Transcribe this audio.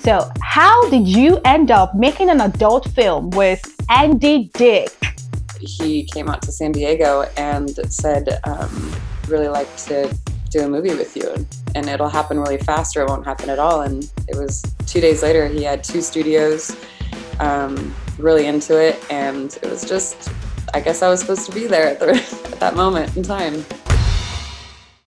So how did you end up making an adult film with Andy Dick? He came out to San Diego and said, really like to do a movie with you, and it'll happen really fast or it won't happen at all. And it was 2 days later. He had 2 studios, really into it, and it was just, I guess I was supposed to be there at that moment in time.